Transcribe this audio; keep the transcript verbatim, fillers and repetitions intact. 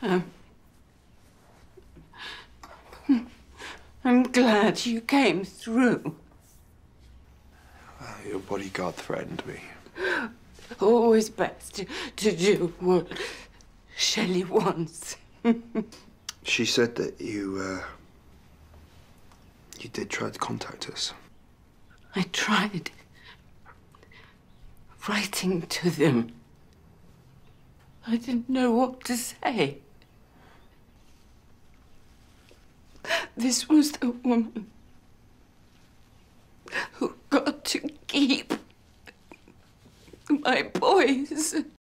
Um, I'm glad you came through. Uh, your bodyguard threatened me. Always best to, to do what Shelley wants. She said that you, uh... you did try to contact us. I tried writing to them. I didn't know what to say. This was the woman who got to keep my boys.